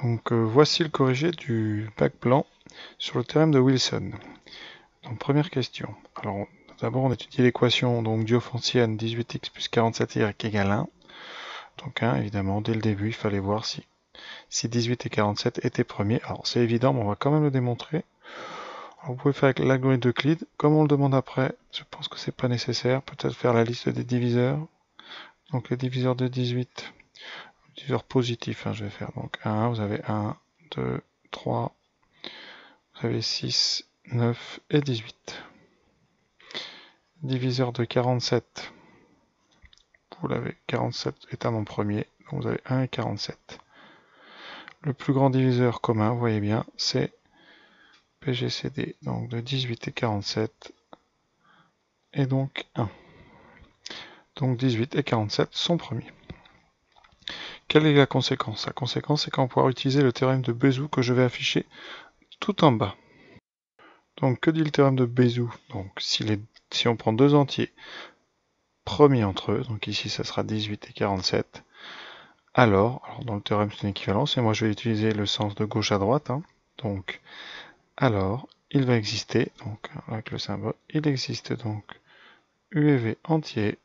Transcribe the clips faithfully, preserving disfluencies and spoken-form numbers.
Donc euh, voici le corrigé du bac blanc sur le théorème de Wilson. Donc première question. Alors d'abord on étudie l'équation donc diophantienne dix-huit x plus quarante-sept y égale un. Donc un, évidemment, dès le début, il fallait voir si, si dix-huit et quarante-sept étaient premiers. Alors c'est évident, mais on va quand même le démontrer. Alors, vous pouvez faire avec l'algorithme d'Euclide. Comme on le demande après, je pense que c'est pas nécessaire. Peut-être faire la liste des diviseurs. Donc les diviseurs de dix-huit, diviseurs positifs, hein, je vais faire. Donc un, vous avez un, deux, trois, vous avez six, neuf et dix-huit. Diviseur de quarante-sept, vous l'avez, quarante-sept est un nombre premier, donc vous avez un et quarante-sept. Le plus grand diviseur commun, vous voyez bien, c'est P G C D, donc de dix-huit et quarante-sept, et donc un. Donc dix-huit et quarante-sept sont premiers. Quelle est la conséquence? La conséquence, c'est qu'on va pouvoir utiliser le théorème de Bézout que je vais afficher tout en bas. Donc que dit le théorème de Bézout? Donc si, les, si on prend deux entiers premiers entre eux, donc ici ça sera dix-huit et quarante-sept, alors, alors dans le théorème c'est une équivalence, et moi je vais utiliser le sens de gauche à droite, hein, donc alors il va exister, donc avec le symbole, il existe donc U et V entiers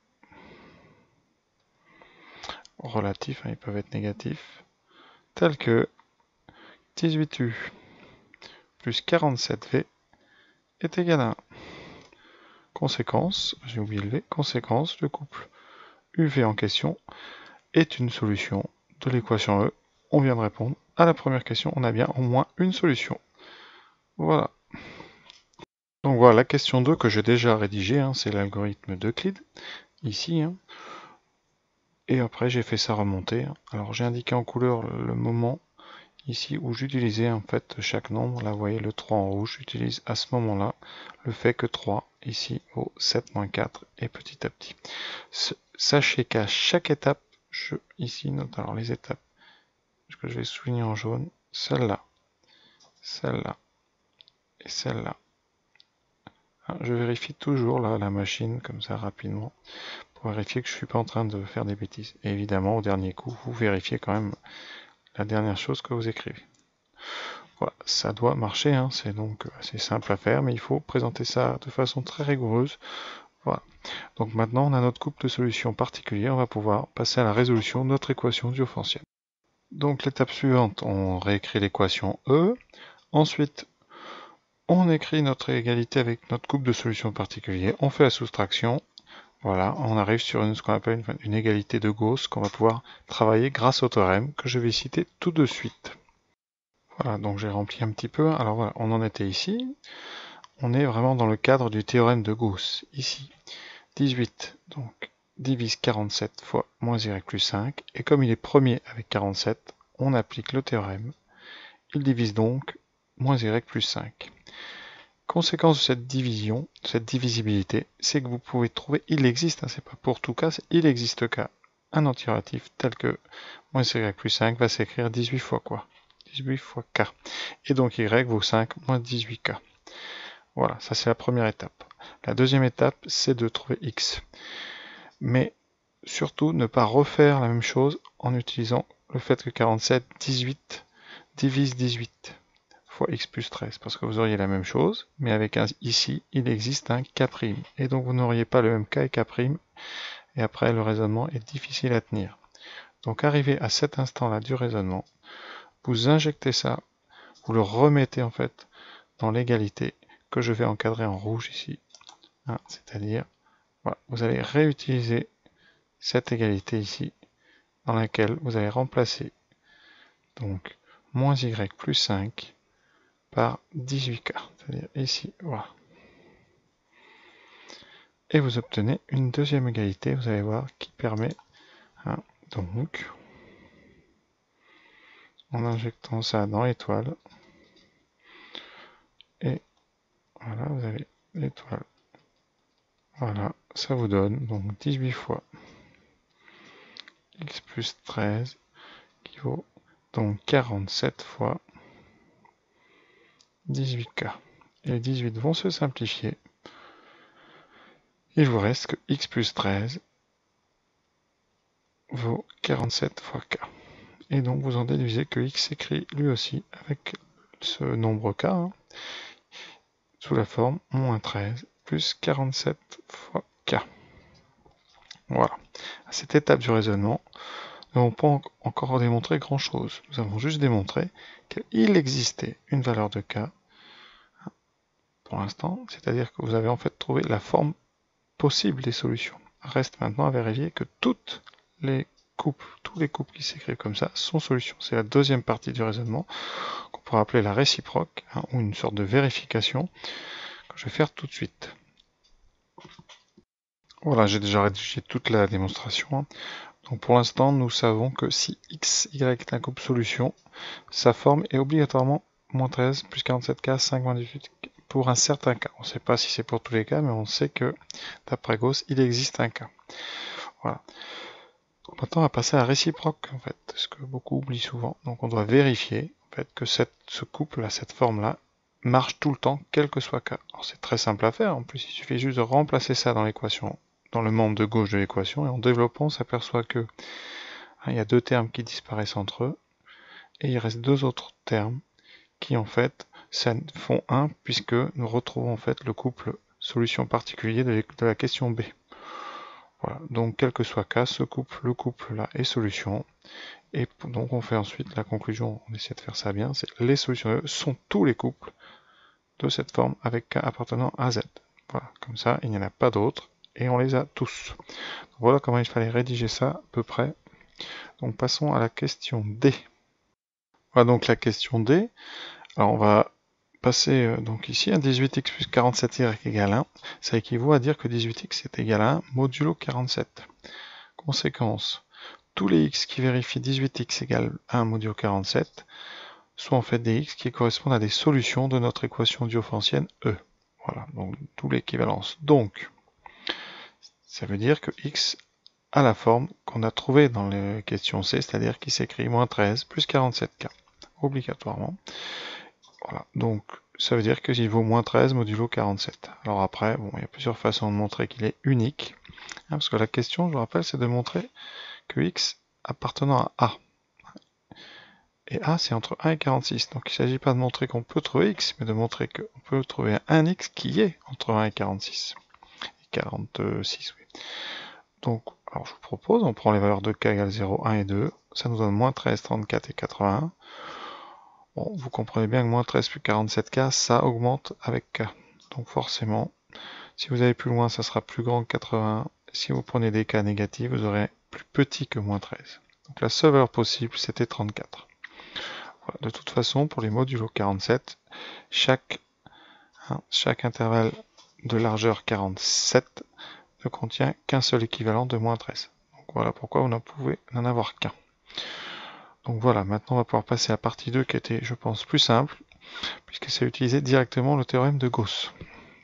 relatifs, hein, ils peuvent être négatifs, tels que dix-huit U plus quarante-sept V est égal à un. Conséquence, j'ai oublié le V, conséquence, le couple U V en question est une solution de l'équation E. On vient de répondre à la première question, on a bien au moins une solution. Voilà. Donc voilà, la question deux que j'ai déjà rédigée, hein, c'est l'algorithme d'Euclide, ici. Hein. Et après j'ai fait ça remonter. Alors j'ai indiqué en couleur le moment ici où j'utilisais en fait chaque nombre. Là vous voyez le trois en rouge, j'utilise à ce moment-là le fait que trois ici vaut sept moins quatre et petit à petit. Sachez qu'à chaque étape, je ici note alors les étapes que je vais souligner en jaune, celle-là, celle-là et celle-là. Je vérifie toujours là la machine comme ça rapidement pour vérifier que je ne suis pas en train de faire des bêtises. Et évidemment au dernier coup vous vérifiez quand même la dernière chose que vous écrivez. Voilà, ça doit marcher, hein, c'est donc assez simple à faire, mais il faut présenter ça de façon très rigoureuse. Voilà. Donc maintenant on a notre couple de solutions particulier, on va pouvoir passer à la résolution de notre équation diophantienne. Donc l'étape suivante, on réécrit l'équation E. Ensuite, on écrit notre égalité avec notre couple de solutions particulier. On fait la soustraction. Voilà, on arrive sur une, ce qu'on appelle une, une égalité de Gauss qu'on va pouvoir travailler grâce au théorème que je vais citer tout de suite. Voilà, donc j'ai rempli un petit peu. Alors voilà, on en était ici. On est vraiment dans le cadre du théorème de Gauss. Ici, dix-huit, donc divise quarante-sept fois moins y plus cinq. Et comme il est premier avec quarante-sept, on applique le théorème. Il divise donc moins y plus cinq. Conséquence de cette division, de cette divisibilité, c'est que vous pouvez trouver, il existe, hein, c'est pas pour tout cas, il existe cas, un antiratif tel que moins y plus cinq va s'écrire dix-huit fois quoi, dix-huit fois k. Et donc y vaut cinq moins dix-huit k. Voilà, ça c'est la première étape. La deuxième étape, c'est de trouver x. Mais surtout, ne pas refaire la même chose en utilisant le fait que quarante-sept, dix-huit divise dix-huit. Fois x plus treize, parce que vous auriez la même chose, mais avec un ici, il existe un k', et donc vous n'auriez pas le même k et k', et après le raisonnement est difficile à tenir. Donc arrivé à cet instant-là du raisonnement, vous injectez ça, vous le remettez en fait dans l'égalité que je vais encadrer en rouge ici, hein, c'est-à-dire, voilà, vous allez réutiliser cette égalité ici, dans laquelle vous allez remplacer donc moins y plus cinq, par dix-huit k, c'est-à-dire ici, voilà. Et vous obtenez une deuxième égalité, vous allez voir, qui permet, hein, donc, en injectant ça dans l'étoile, et voilà, vous avez l'étoile, voilà, ça vous donne donc dix-huit fois x plus treize, qui vaut donc quarante-sept fois dix-huit k. Et les dix-huit vont se simplifier. Il vous reste que x plus treize vaut quarante-sept fois k. et donc vous en déduisez que x s'écrit lui aussi avec ce nombre k, hein, sous la forme moins treize plus quarante-sept fois k. Voilà. À cette étape du raisonnement, nous n'avons pas encore démontré grand chose. Nous avons juste démontré qu'il existait une valeur de k pour l'instant, c'est-à-dire que vous avez en fait trouvé la forme possible des solutions. Reste maintenant à vérifier que toutes les couples, tous les couples qui s'écrivent comme ça sont solutions. C'est la deuxième partie du raisonnement qu'on pourrait appeler la réciproque, hein, ou une sorte de vérification que je vais faire tout de suite. Voilà, j'ai déjà rédigé toute la démonstration. Hein. Donc pour l'instant, nous savons que si x, y est un couple solution, sa forme est obligatoirement moins treize plus quarante-sept k, cinq moins dix-huit pour un certain cas. On ne sait pas si c'est pour tous les cas, mais on sait que d'après Gauss, il existe un cas. Voilà. Donc maintenant, on va passer à la réciproque, en fait, ce que beaucoup oublient souvent. Donc on doit vérifier en fait, que cette, ce couple-là, cette forme-là, marche tout le temps, quel que soit k. Alors c'est très simple à faire. En plus, il suffit juste de remplacer ça dans l'équation, dans le membre de gauche de l'équation, et en développant, on s'aperçoit que hein, il y a deux termes qui disparaissent entre eux, et il reste deux autres termes qui en fait font un, puisque nous retrouvons en fait le couple solution particulier de la question B. Voilà, donc quel que soit k, ce couple, le couple là est solution, et donc on fait ensuite la conclusion, on essaie de faire ça bien, c'est les solutions de sont tous les couples de cette forme avec k appartenant à z. Voilà, comme ça il n'y en a pas d'autres, et on les a tous. Donc, voilà comment il fallait rédiger ça à peu près. Donc passons à la question D. Voilà donc la question D. Alors on va passer euh, donc ici à dix-huit x plus quarante-sept y égale un. Ça équivaut à dire que dix-huit x est égal à un modulo quarante-sept. Conséquence, tous les x qui vérifient dix-huit x égale un modulo quarante-sept sont en fait des x qui correspondent à des solutions de notre équation diophantienne E. Voilà, donc tous l'équivalence. Donc, ça veut dire que x a la forme qu'on a trouvée dans les questions C, c'est-à-dire qui s'écrit moins treize plus quarante-sept k, obligatoirement. Voilà, donc ça veut dire qu'il vaut moins treize modulo quarante-sept. Alors après, bon, il y a plusieurs façons de montrer qu'il est unique, hein, parce que la question, je vous rappelle, c'est de montrer que x appartenant à A. Et A, c'est entre un et quarante-six. Donc il ne s'agit pas de montrer qu'on peut trouver x, mais de montrer qu'on peut trouver un x qui est entre un et quarante-six. Et quarante-six, oui. Donc, alors je vous propose, on prend les valeurs de k égale zéro, un et deux. Ça nous donne moins treize, trente-quatre et quatre-vingt-un. Bon, vous comprenez bien que moins treize plus quarante-sept k, ça augmente avec k. Donc forcément, si vous allez plus loin, ça sera plus grand que quatre-vingts. Si vous prenez des cas négatifs, vous aurez plus petit que moins treize. Donc la seule valeur possible, c'était trente-quatre. Voilà. De toute façon, pour les modulo quarante-sept, chaque, hein, chaque intervalle de largeur quarante-sept ne contient qu'un seul équivalent de moins treize. Donc voilà pourquoi vous n'en pouvez n'en avoir qu'un. Donc voilà, maintenant on va pouvoir passer à la partie deux qui était, je pense, plus simple, puisque c'est utiliser directement le théorème de Gauss.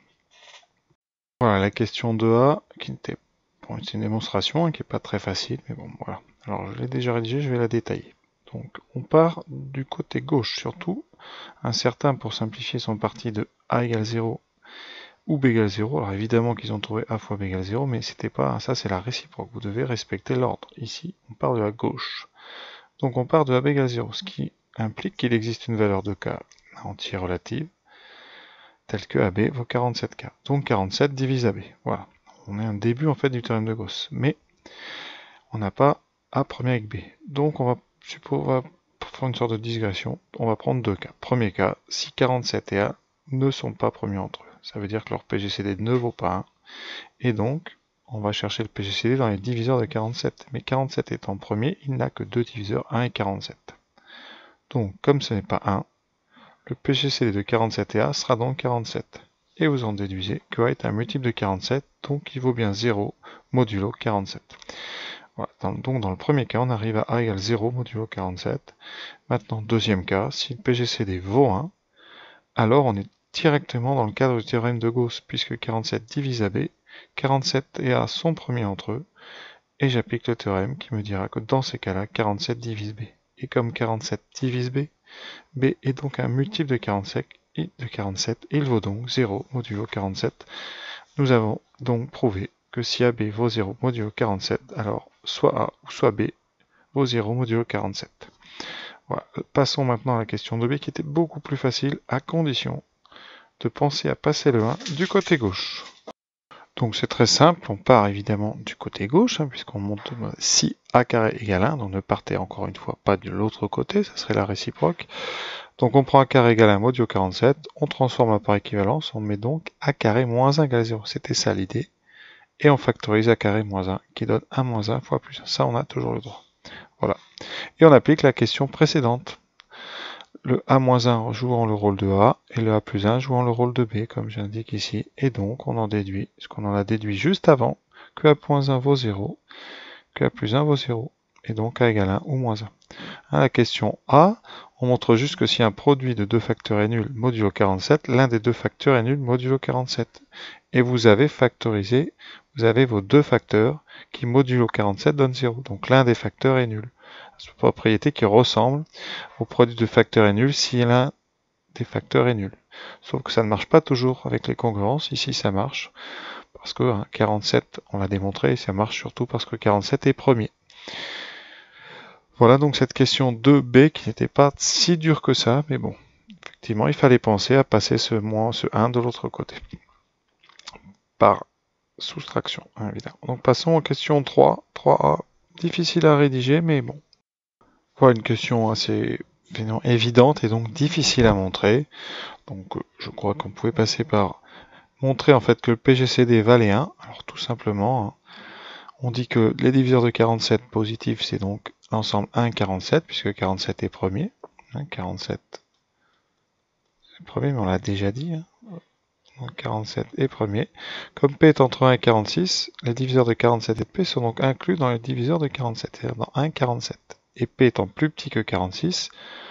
Voilà, la question deux A, qui était, bon, c'est une démonstration, hein, qui n'est pas très facile, mais bon, voilà. Alors je l'ai déjà rédigée, je vais la détailler. Donc on part du côté gauche, surtout, un certain, pour simplifier, sont partis de A égale zéro ou B égale zéro. Alors évidemment qu'ils ont trouvé A fois B égale zéro, mais c'était pas, ça c'est la réciproque, vous devez respecter l'ordre. Ici, on part de la gauche. Donc on part de A B égale zéro, ce qui implique qu'il existe une valeur de k entière relative, telle que A B vaut quarante-sept k. Donc quarante-sept divise A B. Voilà. On est un début en fait du théorème de Gauss. Mais on n'a pas A premier avec B. Donc on va, on va faire une sorte de digression. On va prendre deux cas. Premier cas, si quarante-sept et A ne sont pas premiers entre eux. Ça veut dire que leur P G C D ne vaut pas un. Et donc, on va chercher le P G C D dans les diviseurs de quarante-sept. Mais quarante-sept étant premier, il n'a que deux diviseurs, un et quarante-sept. Donc, comme ce n'est pas un, le P G C D de quarante-sept et A sera donc quarante-sept. Et vous en déduisez que A est un multiple de quarante-sept, donc il vaut bien zéro modulo quarante-sept. Voilà. Donc dans le premier cas, on arrive à A égale zéro modulo quarante-sept. Maintenant, deuxième cas, si le P G C D vaut un, alors on est directement dans le cadre du théorème de Gauss, puisque quarante-sept divise A B, quarante-sept et A sont premiers entre eux, et j'applique le théorème qui me dira que dans ces cas-là, quarante-sept divise B. Et comme quarante-sept divise B, B est donc un multiple de quarante-sept, et de quarante-sept, et il vaut donc zéro modulo quarante-sept. Nous avons donc prouvé que si A B vaut zéro modulo quarante-sept, alors soit A ou soit B vaut zéro modulo quarante-sept. Voilà. Passons maintenant à la question deux b qui était beaucoup plus facile, à condition de penser à passer le un du côté gauche. Donc c'est très simple, on part évidemment du côté gauche, hein, puisqu'on monte si a carré égale un, donc ne partez encore une fois pas de l'autre côté, ça serait la réciproque. Donc on prend a carré égale un modulo quarante-sept, on transforme la par équivalence, on met donc a carré moins un égale zéro, c'était ça l'idée. Et on factorise a carré moins un, qui donne un moins un fois plus un, ça on a toujours le droit. Voilà. Et on applique la question précédente. Le a moins un jouant le rôle de A et le a plus un jouant le rôle de B, comme j'indique ici. Et donc, on en déduit, ce qu'on en a déduit juste avant, que a moins un vaut zéro, que a plus un vaut zéro, et donc a égale un ou moins un. À la question A, on montre juste que si un produit de deux facteurs est nul modulo quarante-sept, l'un des deux facteurs est nul modulo quarante-sept. Et vous avez factorisé, vous avez vos deux facteurs qui modulo quarante-sept donnent zéro. Donc l'un des facteurs est nul. C'est une propriété qui ressemble au produit de facteurs est nul si l'un des facteurs est nul. Sauf que ça ne marche pas toujours avec les congruences. Ici, ça marche parce que hein, quarante-sept, on l'a démontré, et ça marche surtout parce que quarante-sept est premier. Voilà donc cette question deux b qui n'était pas si dure que ça, mais bon, effectivement, il fallait penser à passer ce moins, ce un de l'autre côté. Par soustraction, hein, évidemment. Donc passons aux questions trois. trois a, difficile à rédiger, mais bon. Voilà une question assez évidente et donc difficile à montrer. Donc je crois qu'on pouvait passer par montrer en fait que le P G C D valait un. Alors tout simplement, hein, on dit que les diviseurs de quarante-sept positifs, c'est donc l'ensemble un, quarante-sept, puisque quarante-sept est premier. Hein, quarante-sept est premier, mais on l'a déjà dit. Hein. Donc quarante-sept est premier. Comme P est entre un et quarante-six, les diviseurs de quarante-sept et de P sont donc inclus dans les diviseurs de quarante-sept, c'est-à-dire dans un, quarante-sept. Et P étant plus petit que quarante-six,